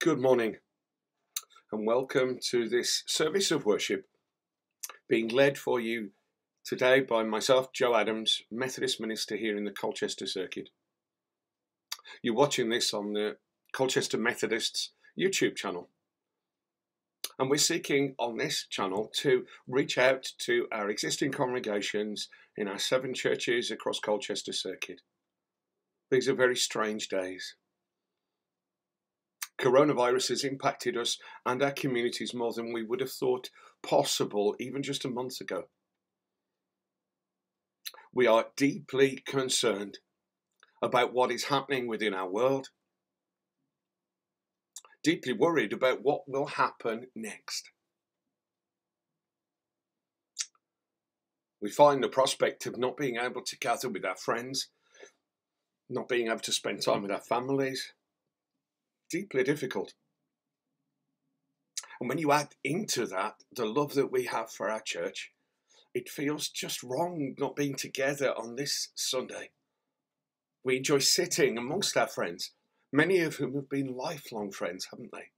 Good morning and welcome to this service of worship being led for you today by myself, Joe Adams, Methodist minister here in the Colchester circuit. You're watching this on the Colchester Methodist's YouTube channel. And we're seeking on this channel to reach out to our existing congregations in our 7 churches across Colchester circuit. These are very strange days. Coronavirus has impacted us and our communities more than we would have thought possible even just a month ago. We are deeply concerned about what is happening within our world, deeply worried about what will happen next. We find the prospect of not being able to gather with our friends, not being able to spend time with our families, deeply difficult. And when you add into that the love that we have for our church, it feels just wrong not being together on this Sunday. We enjoy sitting amongst our friends, many of whom have been lifelong friends, haven't they?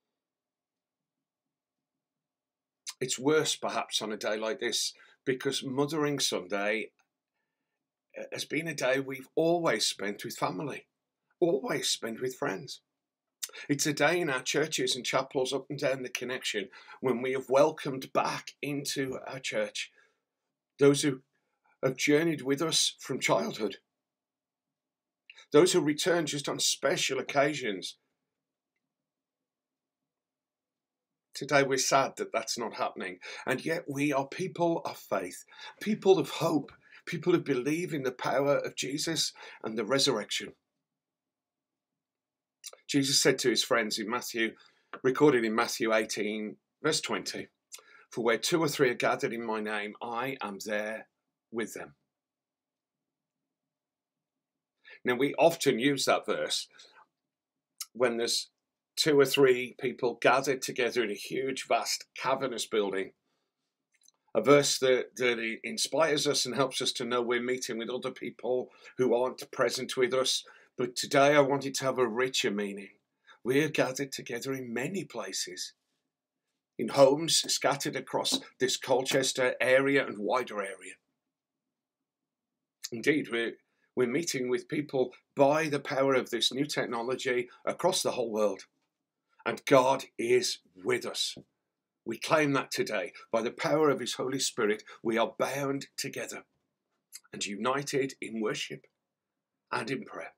It's worse perhaps on a day like this because Mothering Sunday has been a day we've always spent with family, always spent with friends. It's a day in our churches and chapels up and down the connection when we have welcomed back into our church those who have journeyed with us from childhood, those who return just on special occasions. Today we're sad that that's not happening, and yet we are people of faith, people of hope, people who believe in the power of Jesus and the resurrection. Jesus said to his friends in Matthew, recorded in Matthew 18, verse 20, "For where 2 or 3 are gathered in my name, I am there with them." Now, we often use that verse when there's 2 or 3 people gathered together in a huge, vast, cavernous building. A verse that inspires us and helps us to know we're meeting with other people who aren't present with us. But today I want it to have a richer meaning. We're gathered together in many places, in homes scattered across this Colchester area and wider area. Indeed, we're meeting with people by the power of this new technology across the whole world. And God is with us. We claim that today. By the power of his Holy Spirit, we are bound together and united in worship and in prayer.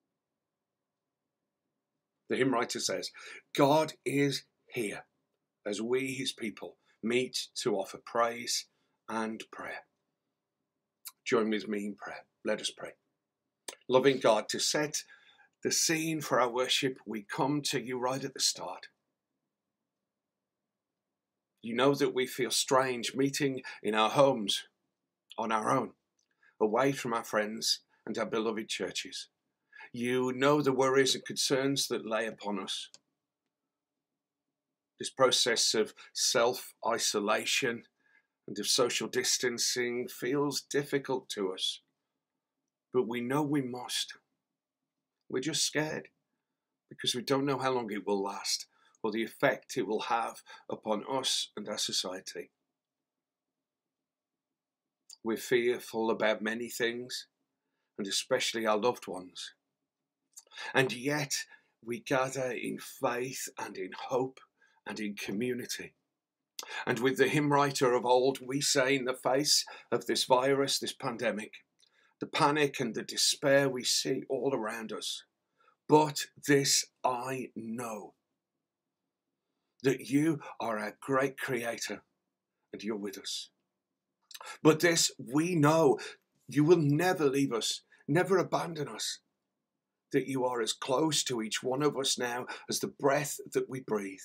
The hymn writer says, God is here as we, his people, meet to offer praise and prayer. Join with me in prayer. Let us pray. Loving God, to set the scene for our worship, we come to you right at the start. You know that we feel strange meeting in our homes, on our own, away from our friends and our beloved churches. You know the worries and concerns that lay upon us. This process of self-isolation and of social distancing feels difficult to us, but we know we must. We're just scared because we don't know how long it will last or the effect it will have upon us and our society. We're fearful about many things, and especially our loved ones. And yet we gather in faith and in hope and in community. And with the hymn writer of old, we say in the face of this virus, this pandemic, the panic and the despair we see all around us, but this I know, that you are our great creator and you're with us. But this we know, you will never leave us, never abandon us, that you are as close to each one of us now as the breath that we breathe.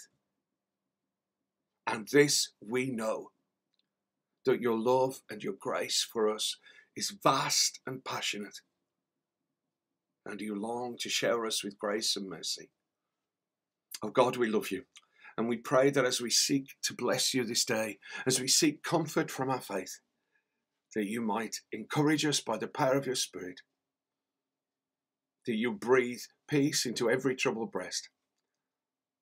And this we know, that your love and your grace for us is vast and passionate, and you long to shower us with grace and mercy. Oh God, we love you, and we pray that as we seek to bless you this day, as we seek comfort from our faith, that you might encourage us by the power of your Spirit, that you breathe peace into every troubled breast,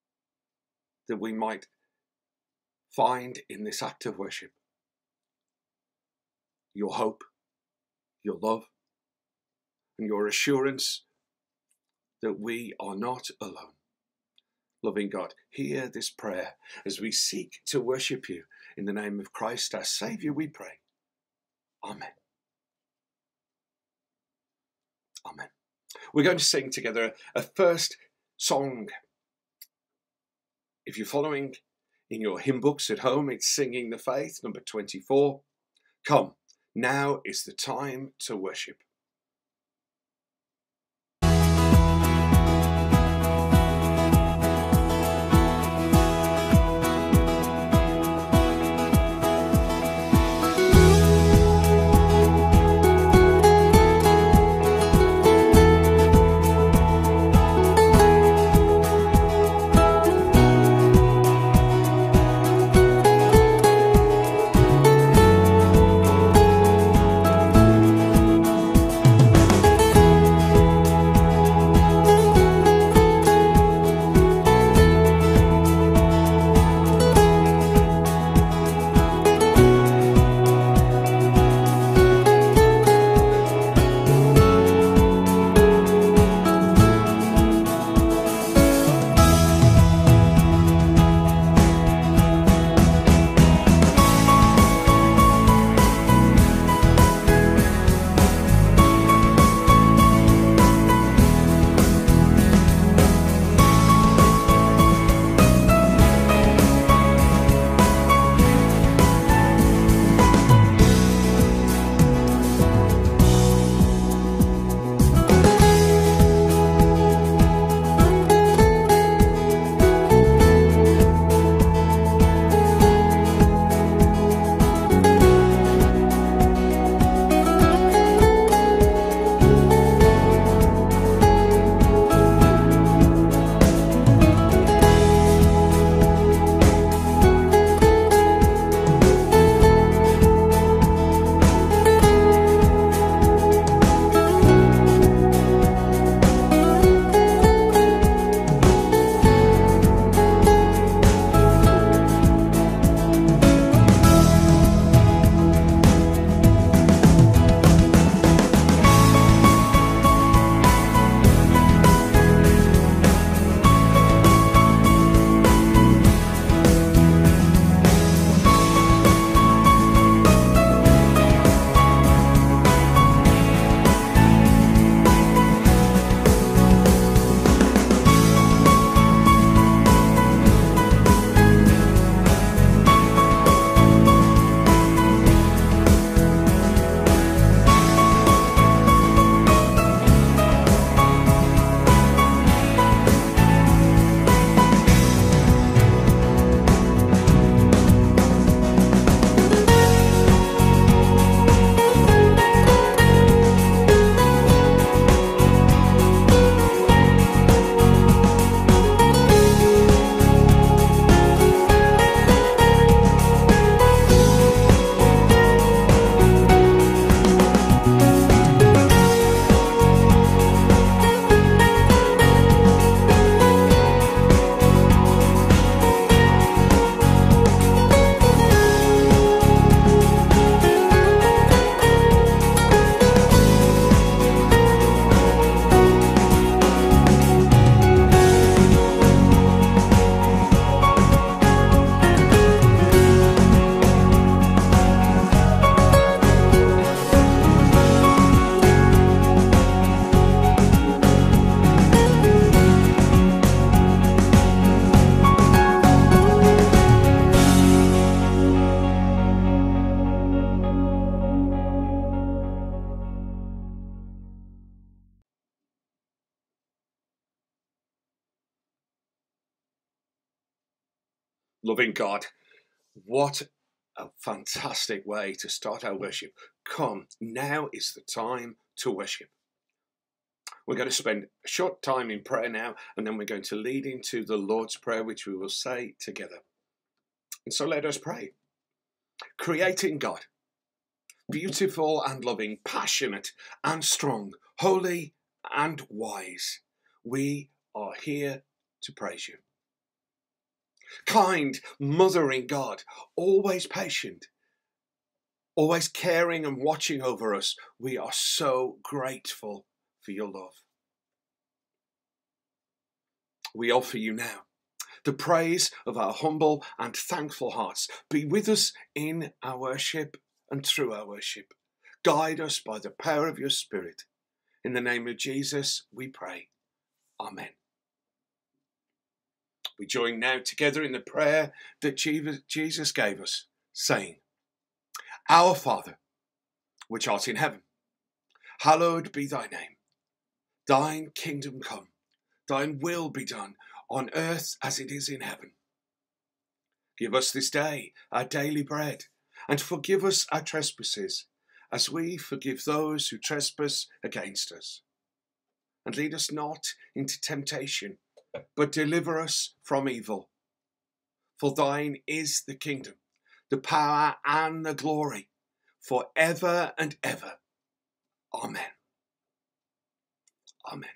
that we might find in this act of worship. Your hope, your love, and your assurance that we are not alone. Loving God, hear this prayer as we seek to worship you. In the name of Christ, our Saviour, we pray. Amen. Amen. We're going to sing together a first song. If you're following in your hymn books at home, it's Singing the Faith, number 24. Come, now is the time to worship. Loving God, what a fantastic way to start our worship. Come, now is the time to worship. We're going to spend a short time in prayer now, and then we're going to lead into the Lord's Prayer, which we will say together. And so let us pray. Creating God, beautiful and loving, passionate and strong, holy and wise, we are here to praise you. Kind, mothering God, always patient, always caring and watching over us. We are so grateful for your love. We offer you now the praise of our humble and thankful hearts. Be with us in our worship and through our worship. Guide us by the power of your Spirit. In the name of Jesus, we pray. Amen. We join now together in the prayer that Jesus gave us, saying, Our Father, which art in heaven, hallowed be thy name. Thine kingdom come, thine will be done on earth as it is in heaven. Give us this day our daily bread, and forgive us our trespasses, as we forgive those who trespass against us. And lead us not into temptation, but deliver us from evil. For thine is the kingdom, the power and the glory, for ever and ever. Amen. Amen.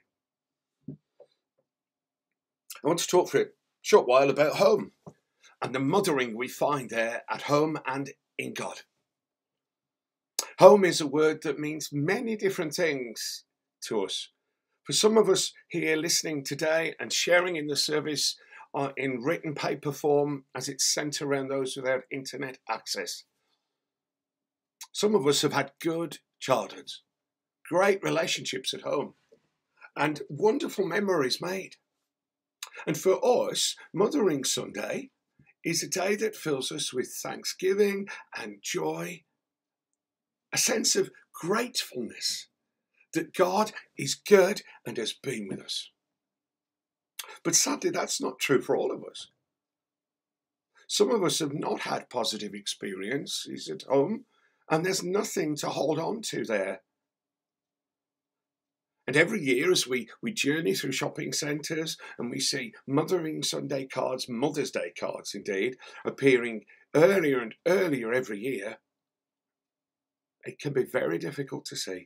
I want to talk for a short while about home and the mothering we find there at home and in God. Home is a word that means many different things to us. For some of us here listening today and sharing in the service in written paper form as it's sent around those without internet access. Some of us have had good childhoods, great relationships at home, and wonderful memories made. And for us, Mothering Sunday is a day that fills us with thanksgiving and joy, a sense of gratefulness that God is good and has been with us. But sadly, that's not true for all of us. Some of us have not had positive experiences at home, and there's nothing to hold on to there. And every year as we journey through shopping centres and we see Mothering Sunday cards, Mother's Day cards indeed, appearing earlier and earlier every year, it can be very difficult to see.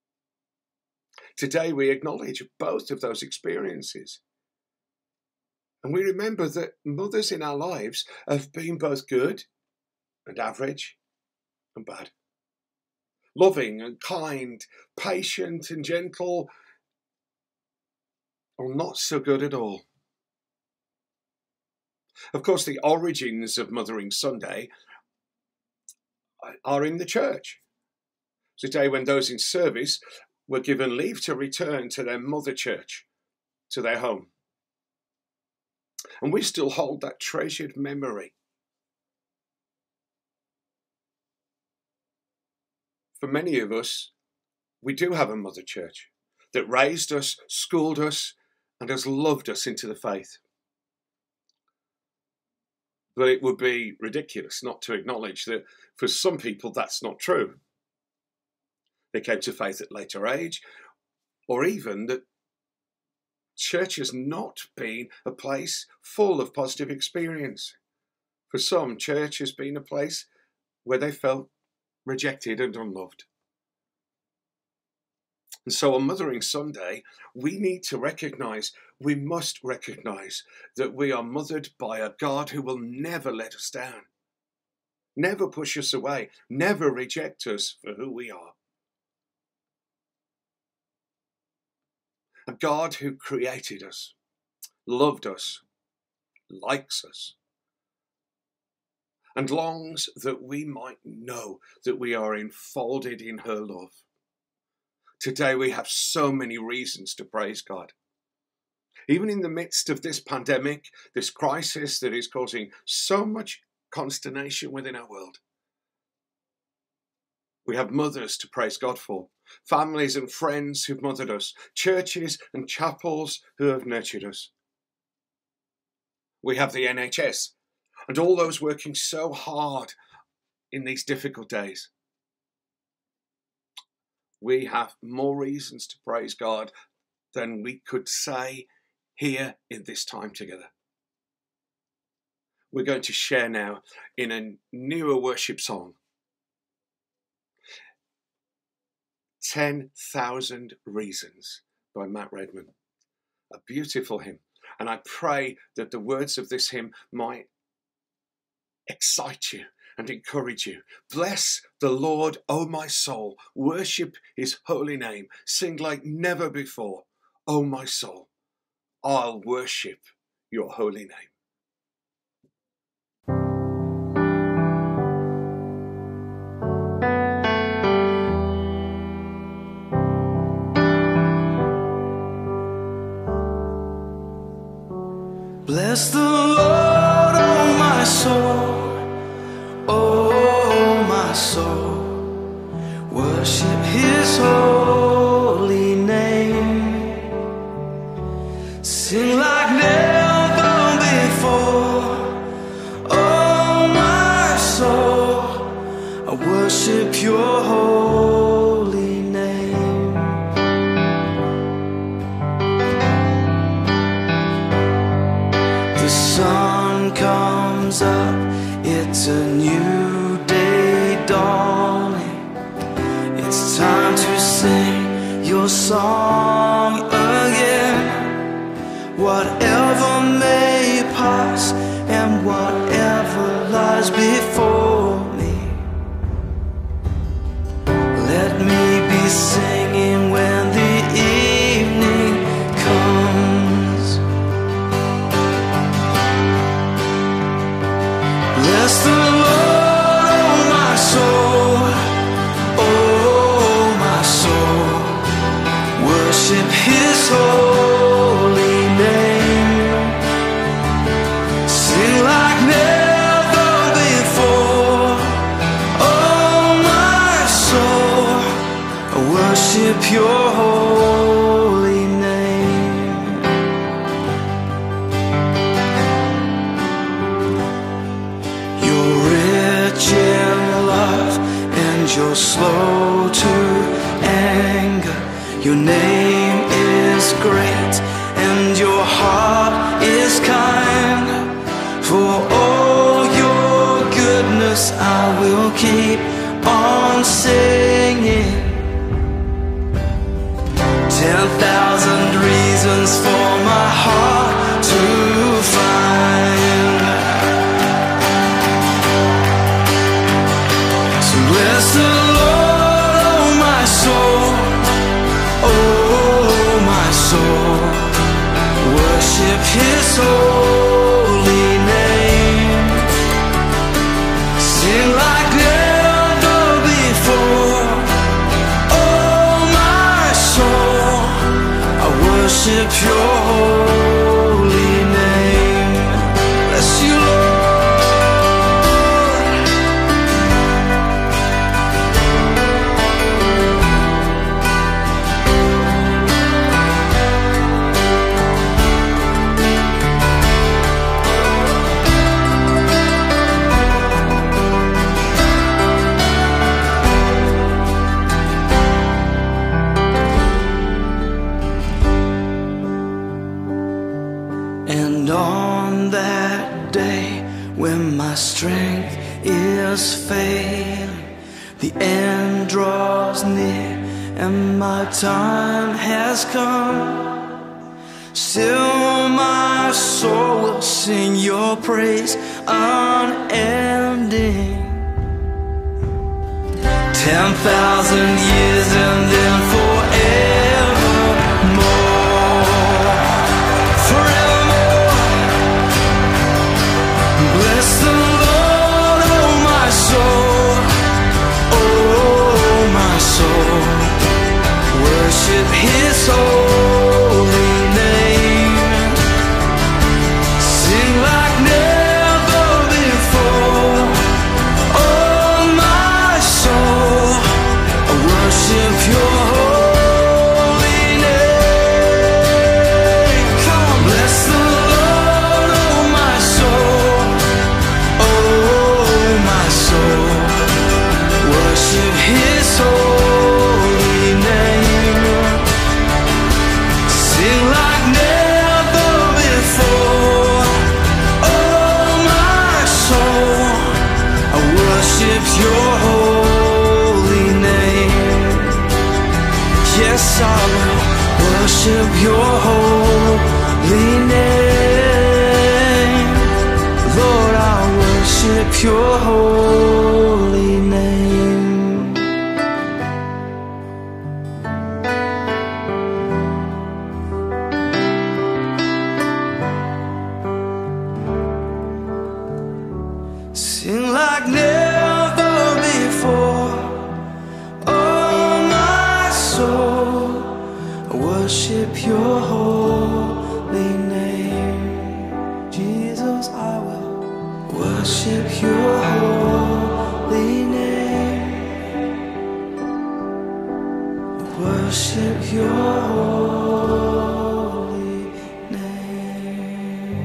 Today we acknowledge both of those experiences. And we remember that mothers in our lives have been both good and average and bad. Loving and kind, patient and gentle, or not so good at all. Of course, the origins of Mothering Sunday are in the church. It's a day when those in service were given leave to return to their mother church, to their home. And we still hold that treasured memory. For many of us, we do have a mother church that raised us, schooled us, and has loved us into the faith. But it would be ridiculous not to acknowledge that for some people that's not true. They came to faith at later age, or even that church has not been a place full of positive experience. For some, church has been a place where they felt rejected and unloved. And so on Mothering Sunday, we must recognise that we are mothered by a God who will never let us down, never push us away, never reject us for who we are. A God who created us, loved us, likes us, and longs that we might know that we are enfolded in her love. Today we have so many reasons to praise God. Even in the midst of this pandemic, this crisis that is causing so much consternation within our world, we have mothers to praise God for, families and friends who've mothered us, churches and chapels who have nurtured us. We have the NHS and all those working so hard in these difficult days. We have more reasons to praise God than we could say here in this time together. We're going to share now in a newer worship song, 10,000 Reasons by Matt Redman. A beautiful hymn. And I pray that the words of this hymn might excite you and encourage you. Bless the Lord, O my soul. Worship his holy name. Sing like never before. O my soul, I'll worship your holy name. Bless the Lord, oh my soul, oh my soul. Worship his holy name. Sing like never before, oh my soul. I worship your holy name. The sun comes up, it's a new day dawning. It's time to sing your song again. Whatever may pass and whatever lies before me, let me be singing when the evening comes. Bless the Lord, oh my soul, oh my soul. Worship his holy name. Sing like never before, oh my soul. I worship your holy name. You're rich in love and you're slow to anger. Your name is great and your heart is kind. For all your goodness I will keep on singing. 10,000 reasons for my heart to find. So bless the Lord, oh my soul, oh my soul. Worship his holy name. Sing like never before, oh my soul. I worship your holy name. Bless you, Lord. And on that day when my strength is failing, the end draws near and my time has come, still my soul will sing your praise unending. 10,000 years and then forevermore. Bless the Lord, oh my soul, oh my soul. Worship his holy name. Sing like never before, oh my soul. I worship your holy name. Come on, bless the Lord, oh my soul, oh my soul. Worship his holy name. worship your holy name.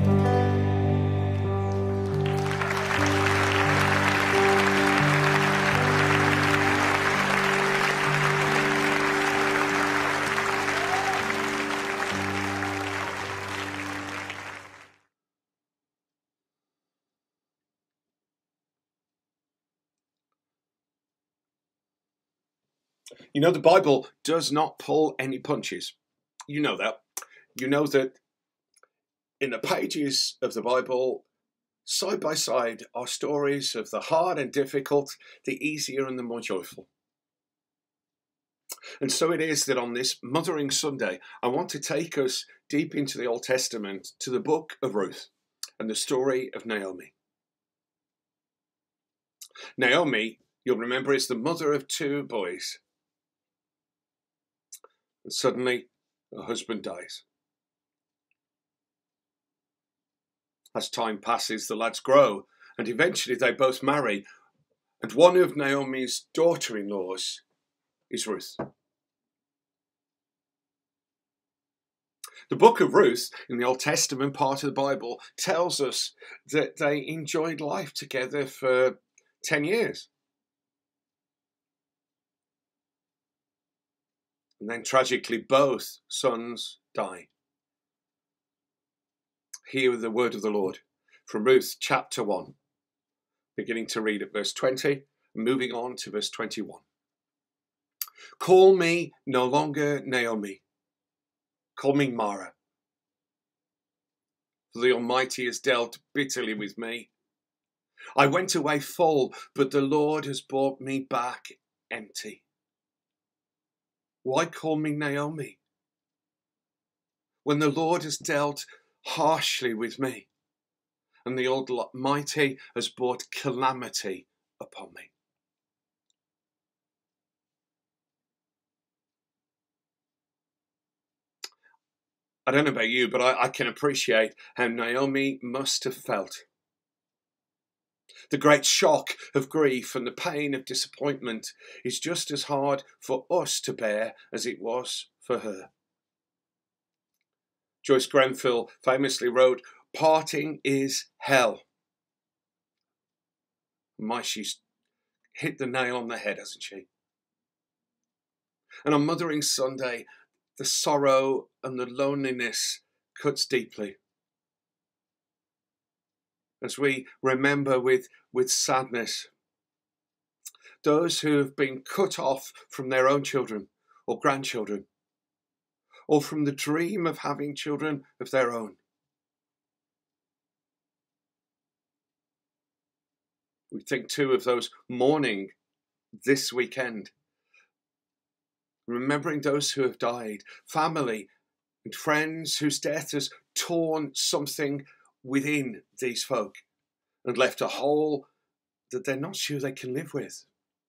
You know, the Bible does not pull any punches. You know that. You know that in the pages of the Bible, side by side, are stories of the hard and difficult, the easier and the more joyful. And so it is that on this Mothering Sunday, I want to take us deep into the Old Testament to the book of Ruth and the story of Naomi. Naomi, you'll remember, is the mother of 2 boys. And suddenly, her husband dies. As time passes, the lads grow, and eventually they both marry. And one of Naomi's daughter-in-laws is Ruth. The book of Ruth, in the Old Testament part of the Bible, tells us that they enjoyed life together for 10 years. And then tragically, both sons die. Hear the word of the Lord from Ruth chapter 1, beginning to read at verse 20, moving on to verse 21. Call me no longer Naomi, call me Mara. For the Almighty has dealt bitterly with me. I went away full, but the Lord has brought me back empty. Why call me Naomi, when the Lord has dealt harshly with me, and the Almighty has brought calamity upon me? I don't know about you, but I can appreciate how Naomi must have felt. The great shock of grief and the pain of disappointment is just as hard for us to bear as it was for her. Joyce Grenfell famously wrote, "Parting is hell." My, she's hit the nail on the head, hasn't she? And on Mothering Sunday, the sorrow and the loneliness cuts deeply. As we remember with sadness those who have been cut off from their own children or grandchildren, or from the dream of having children of their own. We think too of those mourning this weekend, remembering those who have died, family and friends whose death has torn something within these folk and left a hole that they're not sure they can live with.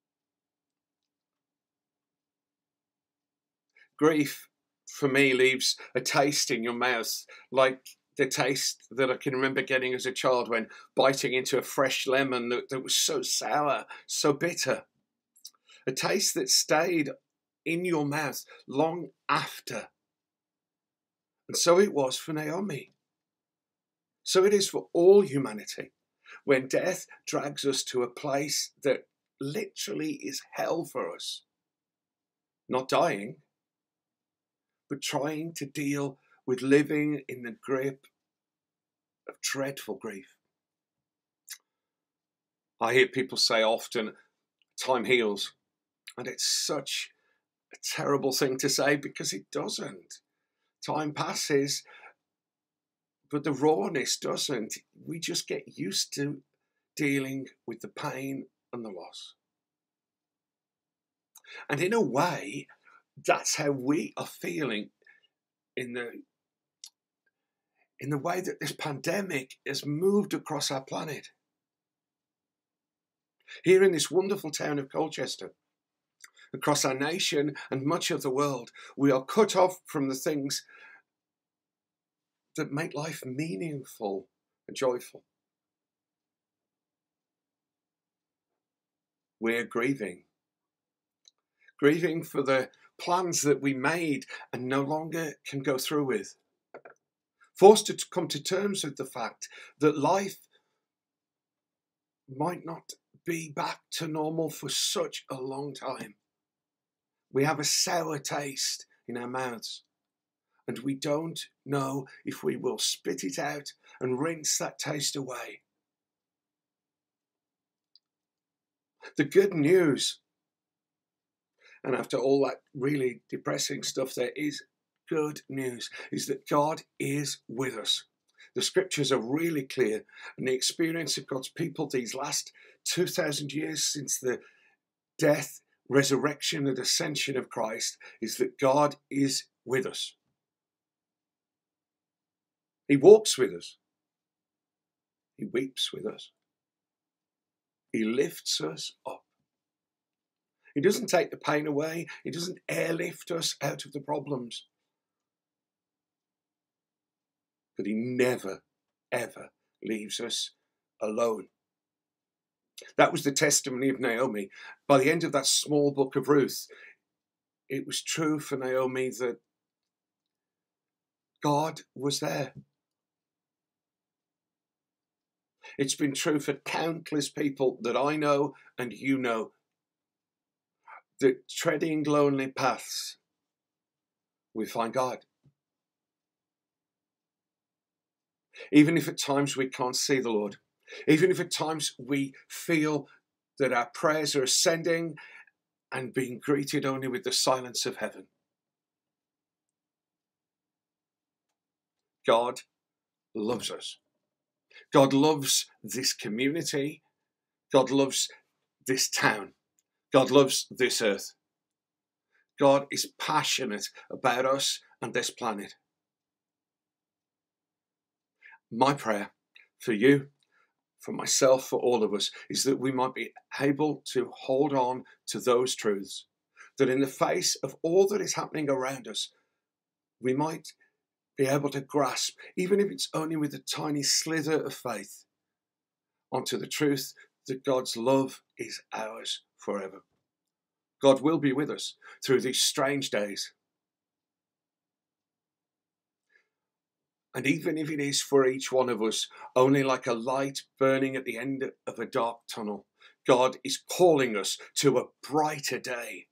Grief, for me, leaves a taste in your mouth, like the taste that I can remember getting as a child when biting into a fresh lemon that was so sour, so bitter. A taste that stayed in your mouth long after. And so it was for Naomi. So it is for all humanity. When death drags us to a place that literally is hell for us. Not dying, but trying to deal with living in the grip of dreadful grief. I hear people say often, time heals. And it's such a terrible thing to say because it doesn't. Time passes, but the rawness doesn't. We just get used to dealing with the pain and the loss. And in a way, that's how we are feeling in the way that this pandemic has moved across our planet. Here in this wonderful town of Colchester, across our nation and much of the world, we are cut off from the things that make life meaningful and joyful. We're grieving for the plans that we made and no longer can go through with. Forced to come to terms with the fact that life might not be back to normal for such a long time. We have a sour taste in our mouths, and we don't know if we will spit it out and rinse that taste away. The good news, and after all that really depressing stuff, there is good news, is that God is with us. The scriptures are really clear, and the experience of God's people these last 2,000 years since the death, resurrection, and ascension of Christ is that God is with us. He walks with us. He weeps with us. He lifts us up. He doesn't take the pain away. He doesn't airlift us out of the problems. But he never, ever leaves us alone. That was the testimony of Naomi. By the end of that small book of Ruth, it was true for Naomi that God was there. It's been true for countless people that I know and you know, that treading lonely paths, we find God. Even if at times we can't see the Lord, even if at times we feel that our prayers are ascending and being greeted only with the silence of heaven, God loves us. God loves this community. God loves this town. God loves this earth. God is passionate about us and this planet. My prayer for you, for myself, for all of us, is that we might be able to hold on to those truths, that in the face of all that is happening around us, we might be able to grasp, even if it's only with a tiny slither of faith, onto the truth that God's love is ours forever. God will be with us through these strange days. And even if it is for each one of us only like a light burning at the end of a dark tunnel, God is calling us to a brighter day.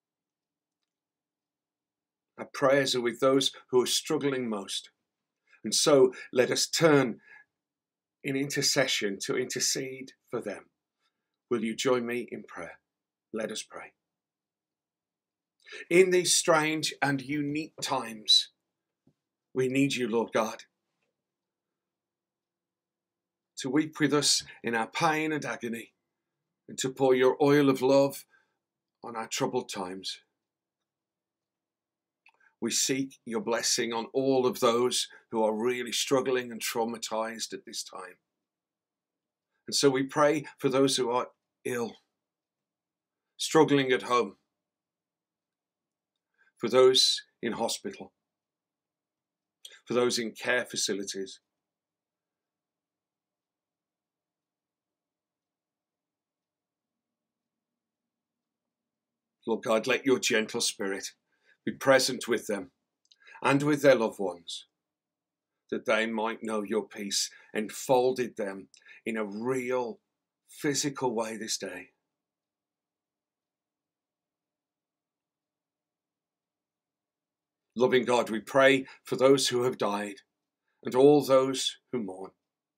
Our prayers are with those who are struggling most. And so let us turn in intercession to intercede for them. Will you join me in prayer? Let us pray. In these strange and unique times, we need you, Lord God, to weep with us in our pain and agony, and to pour your oil of love on our troubled times. We seek your blessing on all of those who are really struggling and traumatized at this time. And so we pray for those who are ill, struggling at home, for those in hospital, for those in care facilities. Lord God, let your gentle spirit be present with them and with their loved ones, that they might know your peace enfolded them in a real physical way this day. Loving God, we pray for those who have died and all those who mourn.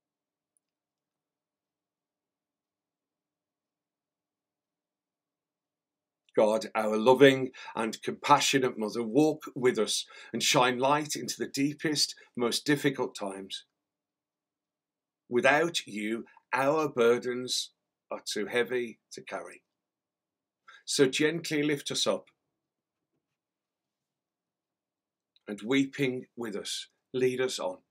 God, our loving and compassionate Mother, walk with us and shine light into the deepest, most difficult times. Without you, our burdens are too heavy to carry. So gently lift us up, and weeping with us, lead us on.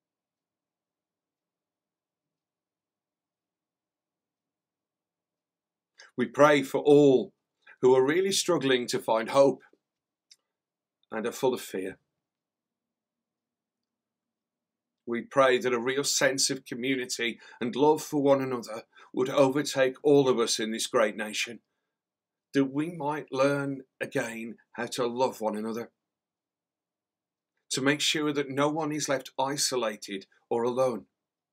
We pray for all who are really struggling to find hope and are full of fear. We pray that a real sense of community and love for one another would overtake all of us in this great nation, that we might learn again how to love one another, to make sure that no one is left isolated or alone.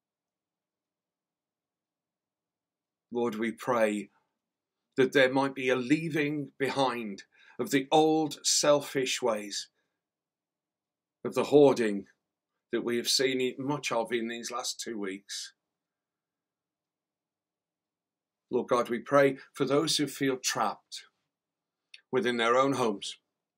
Lord, we pray that there might be a leaving behind of the old selfish ways, of the hoarding that we have seen much of in these last 2 weeks. Lord God, we pray for those who feel trapped within their own homes.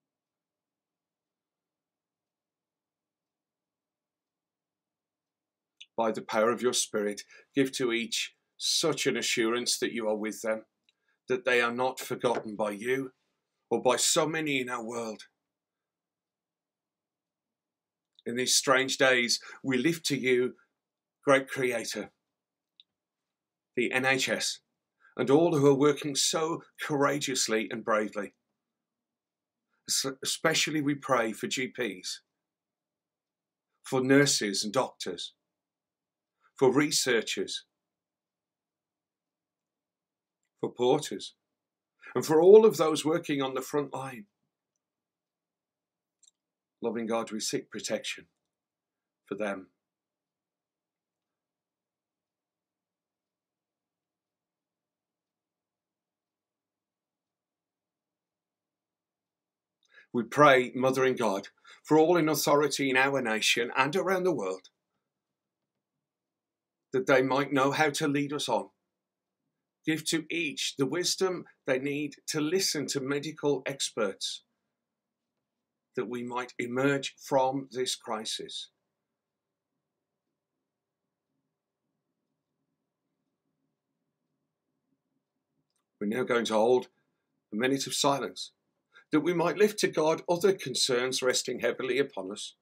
By the power of your Spirit, give to each such an assurance that you are with them, that they are not forgotten by you or by so many in our world. In these strange days, we lift to you, great Creator, the NHS, and all who are working so courageously and bravely. Especially we pray for GPs, for nurses and doctors, for researchers, for porters, and for all of those working on the front line. Loving God, we seek protection for them. We pray, Mother in God, for all in authority in our nation and around the world, that they might know how to lead us on. Give to each the wisdom they need to listen to medical experts, that we might emerge from this crisis. We're now going to hold a minute of silence, that we might lift to God other concerns resting heavily upon us,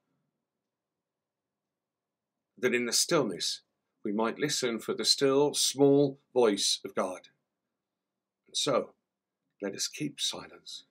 that in the stillness we might listen for the still, small voice of God. And so, let us keep silence.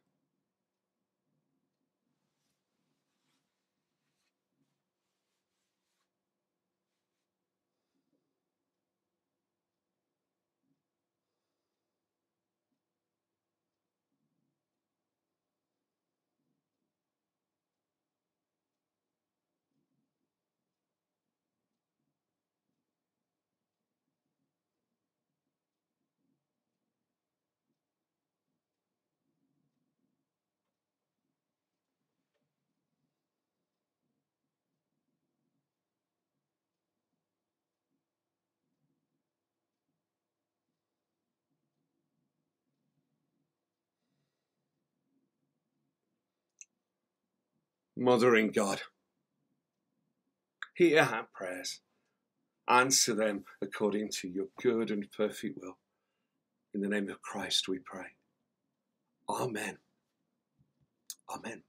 Mother in God, hear our prayers. Answer them according to your good and perfect will. In the name of Christ we pray. Amen. Amen.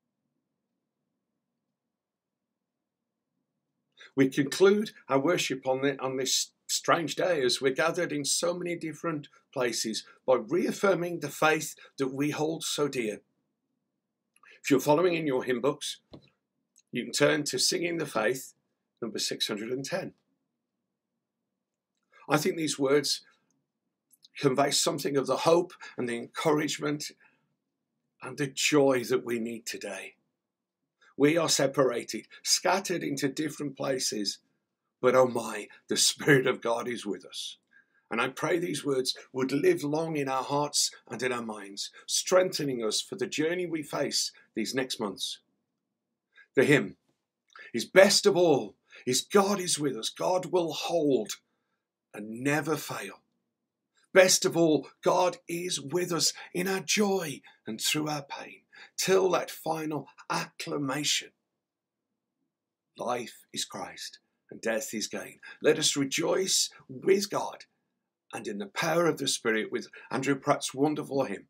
We conclude our worship on this strange day as we're gathered in so many different places by reaffirming the faith that we hold so dear. If you're following in your hymn books, you can turn to Singing the Faith, number 610. I think these words convey something of the hope and the encouragement and the joy that we need today. We are separated, scattered into different places, but oh my, the Spirit of God is with us. And I pray these words would live long in our hearts and in our minds, strengthening us for the journey we face these next months. The hymn is best of all, is God is with us. God will hold and never fail. Best of all, God is with us in our joy and through our pain, till that final acclamation. Life is Christ and death is gain. Let us rejoice with God and in the power of the Spirit with Andrew Pratt's wonderful hymn.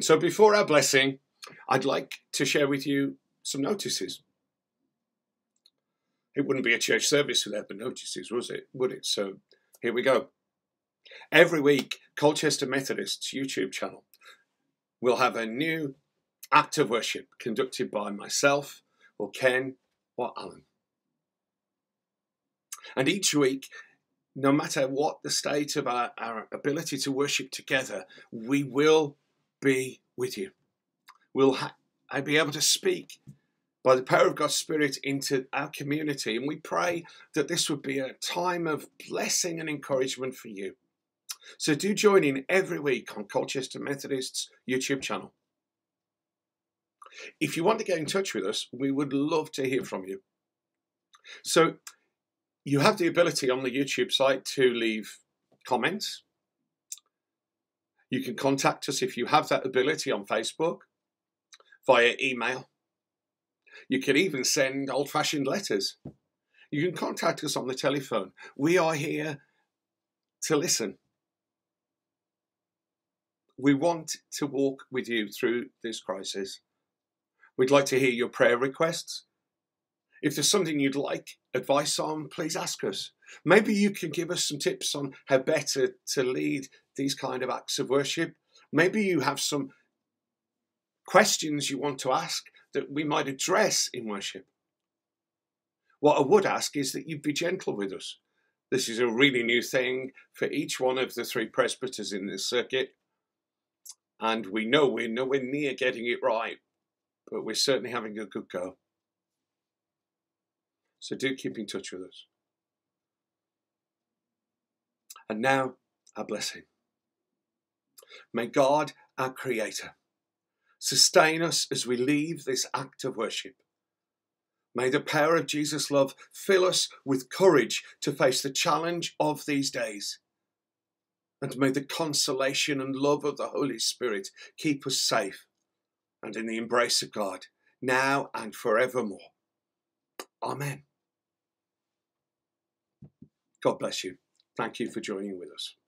So before our blessing, I'd like to share with you some notices. It wouldn't be a church service without the notices, would it? So here we go. Every week, Colchester Methodist's YouTube channel will have a new act of worship conducted by myself or Ken or Alan. And each week, no matter what the state of our ability to worship together, we will be with you. I'll be able to speak by the power of God's Spirit into our community. And we pray that this would be a time of blessing and encouragement for you. So do join in every week on Colchester Methodist's YouTube channel. If you want to get in touch with us, we would love to hear from you. So you have the ability on the YouTube site to leave comments. You can contact us if you have that ability on Facebook, via email. You can even send old-fashioned letters. You can contact us on the telephone. We are here to listen. We want to walk with you through this crisis. We'd like to hear your prayer requests. If there's something you'd like advice on, please ask us. Maybe you can give us some tips on how better to lead these kind of acts of worship. Maybe you have some questions you want to ask that we might address in worship. What I would ask is that you be gentle with us. This is a really new thing for each one of the 3 presbyters in this circuit. And we know we're nowhere near getting it right, but we're certainly having a good go. So do keep in touch with us. And now, our blessing. May God, our Creator, sustain us as we leave this act of worship. May the power of Jesus' love fill us with courage to face the challenge of these days. And may the consolation and love of the Holy Spirit keep us safe and in the embrace of God, now and forevermore. Amen. God bless you. Thank you for joining with us.